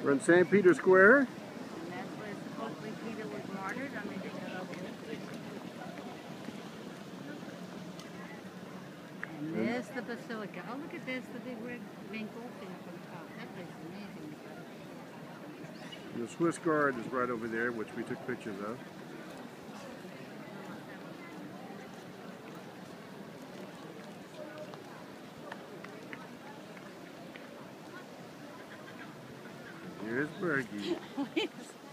We're in St. Peter Square. And that's where supposedly Peter was martyred. I mean, and there's the basilica. Oh, look at this, the big red main gold thing up on the top. That place is amazing. The Swiss Guard is right over there, which we took pictures of. Here's Bergie.